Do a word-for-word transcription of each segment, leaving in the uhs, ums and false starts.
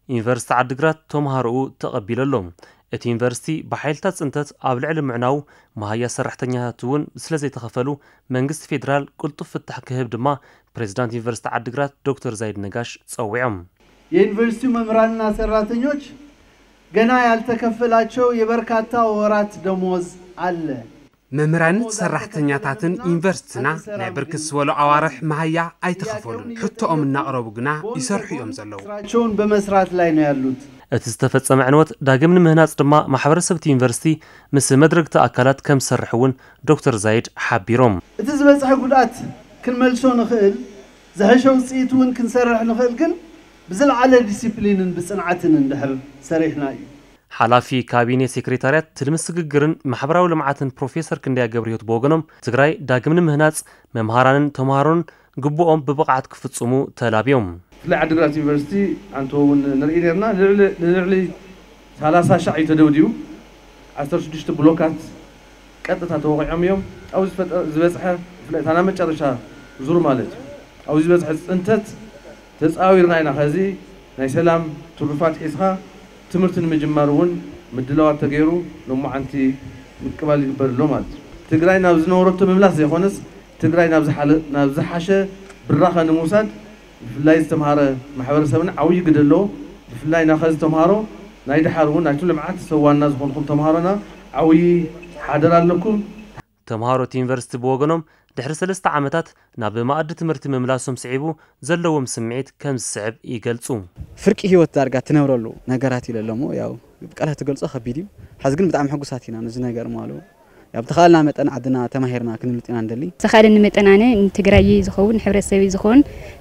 يونيفرسيتي عدغرات تمهارو تقبللهم ات يونيفرسيتي بحيلتا صنتت اب لعل معناو ما هي سرحتنياتون سلازي تخفلو منغست فيدرال قلطف فتح كهب دما بريزيدنت يونيفرسيتي عدغرات دكتور زايد نغاش تصوعهم የዩኒቨርሲቲው መምህራንና ሰራተኞች ገና ያልተከፈላቸው የበርካታ ወራት ደሞዝ አለ መምህራን ሰራሕተኛታትን ዩኒቨርሲቲና ናይ ብርክስ ወሎ አዋርሕ ማህያ አይተኸፈሉን ሕቶኦም እናቅረቡ ግና ይሰርሑ እዮም ዘለው ስራቸውን በመስራት ላይ ነው ያሉት እቲ ዝተፈጸመ ዕንወት ዳግም ንምህናጽ ድማ ማሕበረሰብቲ ዩኒቨርሲቲ ምስ መድረግቲ አካላት ከም ዝሰርሕውን ዶክተር ዛይድ ሓቢሮም እቲ ዝበጽሐ ጉዳት ክንመልሶ ንኽእል ዝሕሸ ውፅኢት እውን ክንሰርሕ ንኽእል ግን بزلعة ديسيبلين بصنعتن اندحر سريحنا حلافي كابيني سكرتاريات تلمس سغغرن محبراو لمعاتن بروفيسور كنديا غبريوت بوغنم تግራይ ዳግምን ምህናጽ መምሃራንን ተማሃሮን ግቦኦም በብቕዓት ክፍጽሙ ተላብዮም ለዓድግራት ዩኒቨርሲቲ አንቶውን ነርኢነርና ለልዕሊ ሰላሳ ሺህ ይተደውዲው ዓሰርተ ሽዱሽተ ብሎካት ቀጥታ ተወቂዖም እዮም አው ዝበጽሐ ፍለታና መጨረሻ ዙር ማለት አው ዝበጽሐ ጽንተት تساويرنا هنا خزي ناي سلام ترفات إسخا تمرتن مجمرون مدلوات تغيرو لما عنتي مقبال يقبل لومات تግራይ ናብ ዝነበረቶ መምላስ ዘይኾነስ ትግራይ ናብ ዝሓለ ናብ ዝሓሸ ብራኸ ንሙሳድ ብፍላይ ዝተምሃረ ማሕበረሰብና ዓውይ ግደሎ ብፍላይ ና ኸዝ ተምሃሮ ናይ ድሓሩን ናይቱ ልምዓት ሰዋና ዝኾንኩም ተምሃሮና ዓውይ ሓደር ኣለኩም ተምሃሮት ዩኒቨርሲቲ ብወገኖም ድሕሪ ሰለስተ ዓመታት ናብ ማእዲ ትምህርቲ መምላሶም ስዒቡ ዘለዎም ስምዒት ከም ዝስዕብ ይገልጹ ፍርቂ ህይወት ዳርጋ ትነብረሉ ነገራት ይለለሞ ያው ቃላት ትገልጾ ከቢድ እዩ ሓዝ ግን በጣም ሕጉሳት ኢና ነዚ ነገር ማሉ ያው ተኻልና መጠን ዓድና ተማሂርና ክንልጥና እንደሊ ተኻልን መጠናነ ትግራይ ዝኸውን ሕብረተሰብ ዝኸውን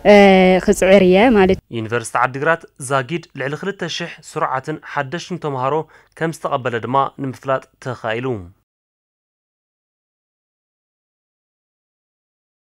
ክጽዕርየ ማለት ዩኒቨርሲቲ ዓድግራት ዛጊድ ልዕሊ ክልተ ሽሕ ስሩዓትን ሓደሽን ተምሃሮ ከም ዝተቐበለ ድማ ንምፍላጥ ተኻኢሉ